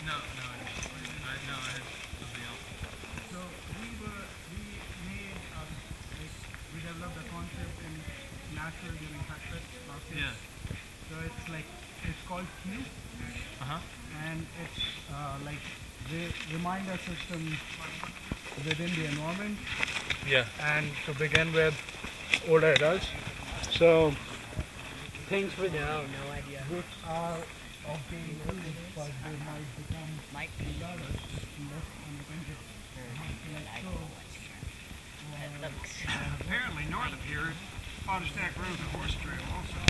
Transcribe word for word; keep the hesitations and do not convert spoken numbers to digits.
No, no, I didn't. I, no, I had something else. So we were we made um, like we developed a concept in Nashville during TechFest last year. Yeah. So it's like it's called Q, Uh huh. and it's uh, like the reminder system within the environment. Yeah. And to begin with, older adults. So things which No, no idea. which are of being used, but they might become Might be. louder, less unattended. Like so, It looks. Apparently north of here, Pottestack Road's a horse trail also.